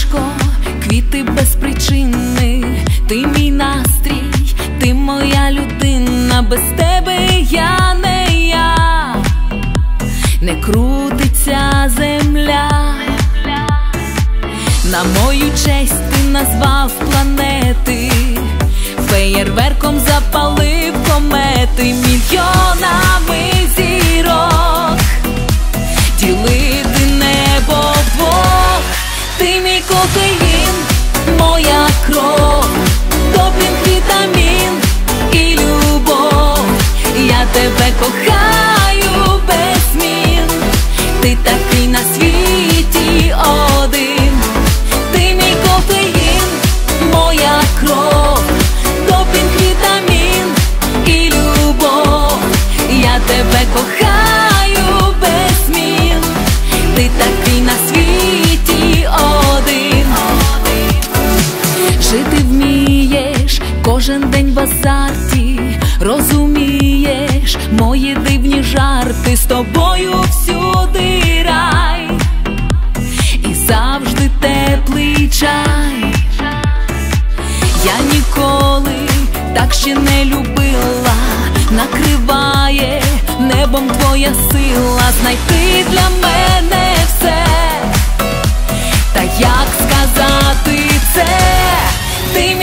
сонечко, квіти без причини, ти мій настрій, ти моя людина, без тебе я не я, не крутиться земля. На мою честь ти назвав планети, феєрверком запалив комети, мільйонами зірок ділити небо вдвох. Ти мій кофеїн, моя кров, допінг, вітамін і любов. Я тебе кохаю без змін, ти такий на світі один. Ти мій кофеїн, моя кров, допінг, вітамін і любов. Я тебе кохаю без змін, ти такий на світі один. Жити вмієш, кожен день в азарті, розумієш мої дивні жарти, з тобою всюди рай і завжди теплий чай. Я ніколи так ще не любила, накриває небом твоя сила, знайти для мене все. Та як сказати це? Ти